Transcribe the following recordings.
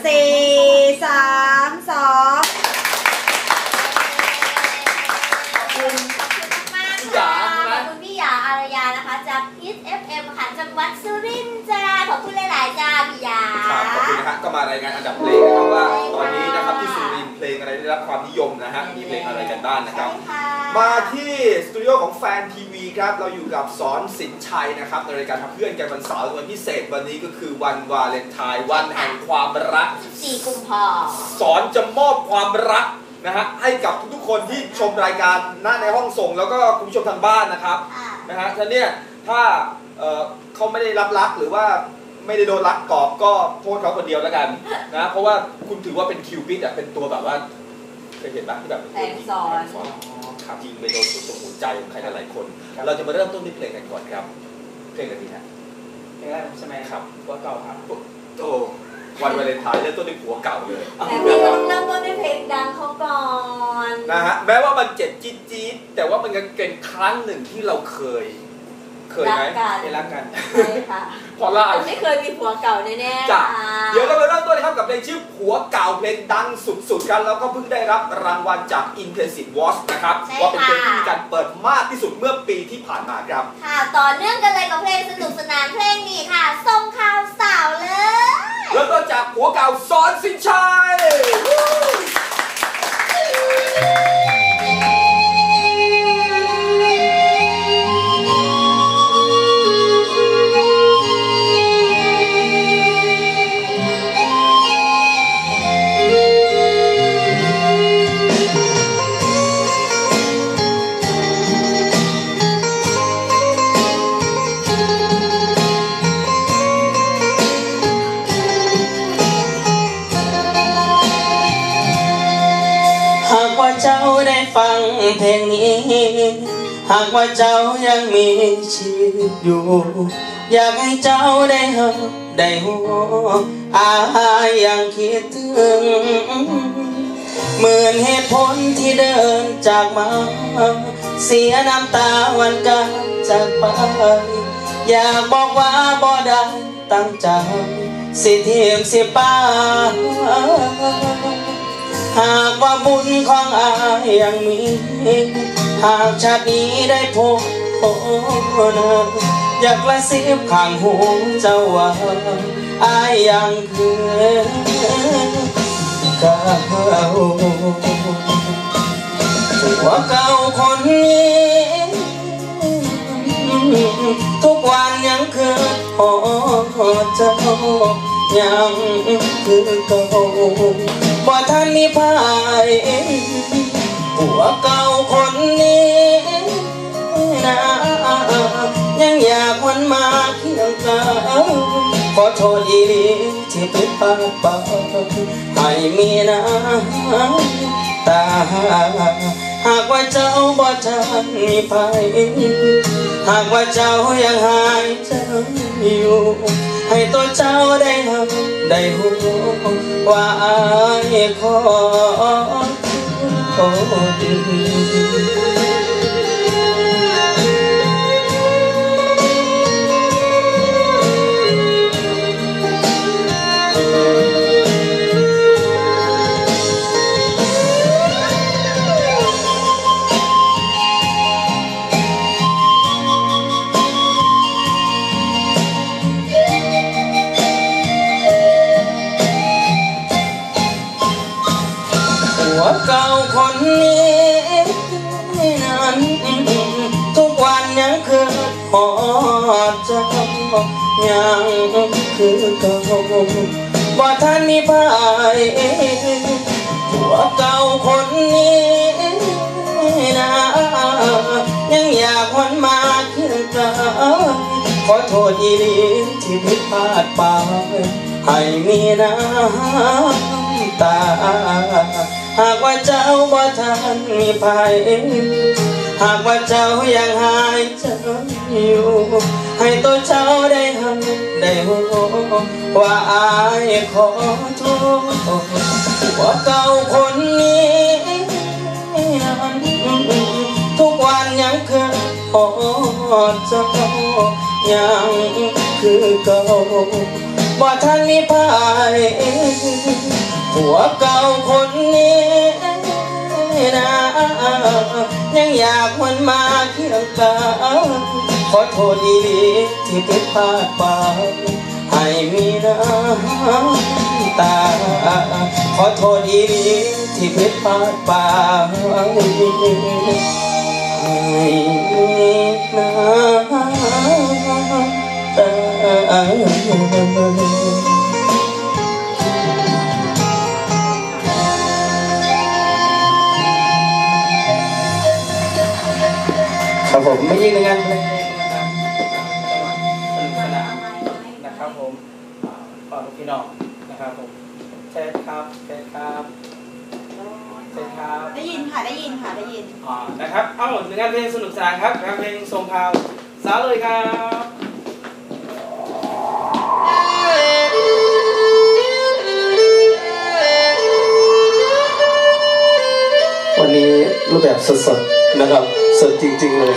4 3 2 พี่ยาอารยานะคะจากพีท FM ค่ะจังหวัดสุรินทร์จ้าขอบคุณหลายๆจ้าพี่ยาครับขอบคุณนะฮะก็มารายงานอันดับเพลงนะครับว่าตอนนี้นะครับที่สุรินทร์เพลงอะไรได้รับความนิยมนะฮะมีเพลงอะไรกันบ้างนะครับมาที่สตูดิโอของแฟนทีวีครับเราอยู่กับสอนสินชัยนะครับในรายการทำเพื่อนกันวันเสาร์วันพิเศษวันนี้ก็คือวันวาเลนไทน์วันแห่งความรัก 14 กุมภาพันธ์สอนจะมอบความรักนะฮะให้กับทุกๆคนที่ชมรายการในห้องส่งแล้วก็คุณผู้ชมทางบ้านนะครับนะฮะฉะนั้นเนี่ยถ้าเขาไม่ได้รับรักหรือว่าไม่ได้โดนรักกอบก็โทษเขาคนเดียวแล้วกันนะเพราะว่าคุณถือว่าเป็นคิวปิดอ่ะเป็นตัวแบบว่าเคยเห็นบ้างที่แบบแทงซ้อนขับยิงไปโดนตรงหัวใจของใครหลายคนเราจะมาเริ่มต้นด้วยเพลงกันก่อนครับเพลงอะไรดีฮะเพลงแรกใช่ไหมครับผัวเก่าครับโอ้วันวาเลนไทน์เริ่มต้นด้วยผัวเก่าเลยแต่พี่ต้องเริ่มต้นด้วยเพลงดังเขาก่อนนะฮะแม้ว่ามันเจ็บจี๊ดแต่ว่ามันก็เป็นครั้งหนึ่งที่เราเคยไหมไม่รักกันใช่ค่ะพอล่าไม่เคยมีผัวเก่าแน่ๆจ้ะเดี๋ยวเราไปเริ่มต้นนะครับกับเพลงชื่อผัวเก่าเพลงดังสุดๆกันแล้วก็เพิ่งได้รับรางวัลจาก Intensive Watch นะครับว่าเป็นเพลงที่มีการเปิดมากที่สุดเมื่อปีที่ผ่านมาครับค่ะต่อเนื่องกันเลยกับเพลงสนุกสนานเพลงนี้ค่ะส่งข่าวสาวเลยแล้วก็จากผัวเก่าสอนสินชัยฟังเพลงนี้หากว่าเจ้ายังมีชีวิตอยู่อยากให้เจ้าได้เห็นได้หูยังคิดถึงหมื่นเหตุผลที่เดินจากมาเสียน้ำตาวันกันจากไปอยากบอกว่าบ่ได้ตั้งใจสิเทียมสิป้าหากว่าบุญของอายยังมีหากชาตินี้ได้พบอยากกระซิบข้างหูเจ้าว่าอายยังคือเก่าผัวเก่าคนนี้ทุกวันยังคือเจ้ายังคือเก่าบ่ท่านมีภัยผัวเก่าคนนี้นะยังอยากวันมาเคียงกันขอโทษอีหลีที่ผิดพลาดไปให้มีน้ำตาหากว่าเจ้าบ่ทันมีภัยหากว่าเจ้ายังหายใจอยู่ให้ตัวเจ้าได้เห็นได้หูว่าอายขอเก่าคนนี้นั้นทุกวันยังคือหอดเจ้ายังคือเก่าบ่ท่านมีภัยผัวเก่าคนนี้นะยังอยากวันมาเคียงกันขอโทษอีหลีที่ผิดพลาดไปให้มีน้ำตาหากว่าเจ้าบ่ทันมีภัยหากว่าเจ้ายังหายใจอยู่ให้ตัวเจ้าได้เห็นได้หูว่าอายขอโทษว่าเก่าคนนี้ทุกวันยังคือหอดเจ้ายังคือเก่าบ่ทันมีภัยวเก่าคนนี้นะยังอยากวนมาเคียงกันขอโทษดีที่ผิดพลาดไปให้มีน้ำตาขอโทษดีที่ผิดพลาดไปให้มีน้ำตาครับผมไม่ยินงานเพลงนะครับสนุกสนานนะครับผมขอพี่น้องนะครับผมเชิญครับเชิญครับเชิญครับได้ยินค่ะได้ยินค่ะได้ยินนะครับเอาหนึ่งงานเพลงสนุกสนานครับงานเพลงส่งข่าวสาวเลยครับวันนี้รูปแบบสดๆนะครับสดจริงๆเลย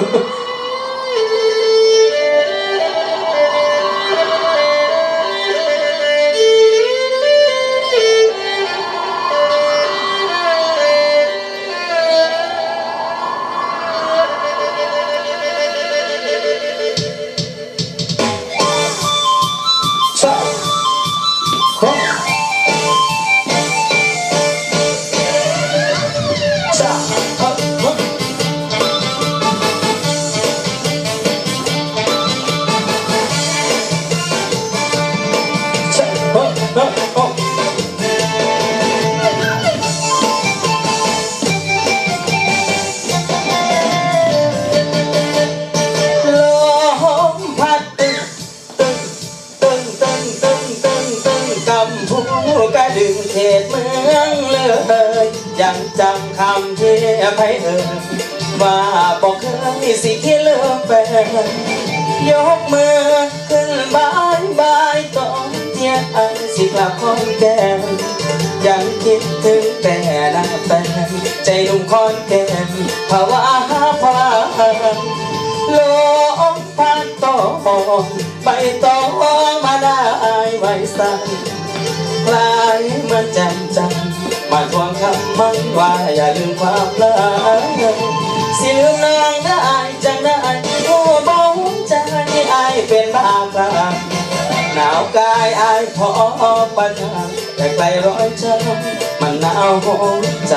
ดึงเขตเมืองเลยยังจำคำที่ไพ่เอ่ยว่าบอกเคยสิคิดเลิกแฟนยกมือขึ้นบายบายตอนเที่ยงสิกลับคนแก่ยังคิดถึงแต่หน้าแฟนใจนุ่มคอนแก่ภาวะพาลมพัดตองใบตองมาได้ไว้สั่นคลายเหมือนจำมาทวงคำมั่นว่าอย่าลืมความรักสิลืมนางได้จังได้โอ้บ้องใจอายเป็นบ้ากลางหนาวกายอายพอปัญหาแต่ไกลร้อยช้ำมันหนาวหัวใจ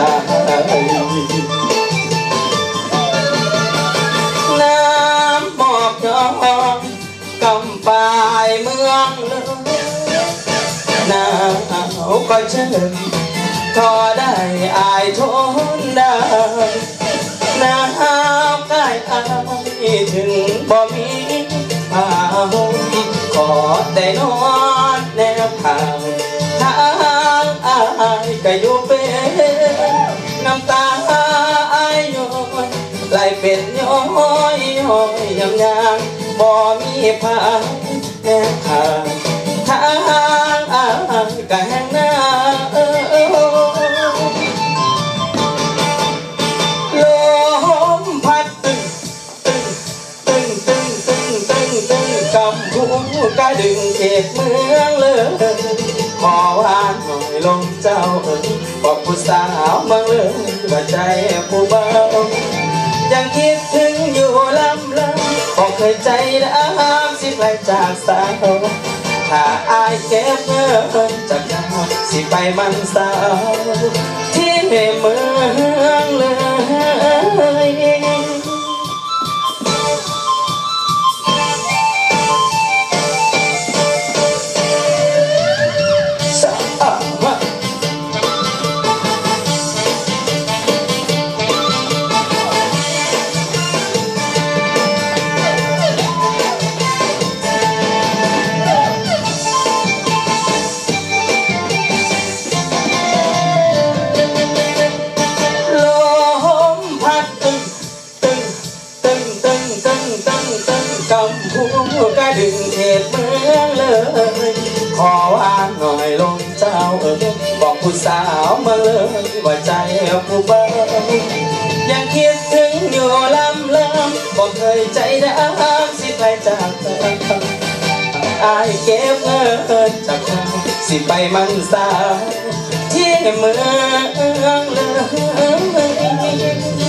น้ำหมอกย้อนกำปลายเมืองเลยหนาวก็เชิญทอได้อายทนได้หนาวกายอายถึงบ่มีผ้าห่มขอแต่นอนแนบทางทางอายก็อยู่เป็นน้ำตาอายย้อยไหลเป็นย้อยยำบ่มีผ้าแนบทางทางอายก็แห้งหน้าลมพัดตึงกำหูกระดึงเขตเมืองเลยขอวานหน่อยลงเจ้าบอกผู้สาวเมืองเลยว่าใจผู้เบายังคิดถึงอยู่ลำบอกเคยใจดำสิไกลจากสาวถ้าอายเก็บเงินจากน้ำสิไปมันสาวที่เมืองเลยกระดึงเขตเมืองเลยขอวานหน่อยลงเจ้าบอกผู้สาวเมืองเลยว่าใจผู้เบายังคิดถึงอยู่ลำบอกเคยใจดำสิไปจากเธออายเก็บเงินจากเธอสิไปมันสาวที่เมืองเลย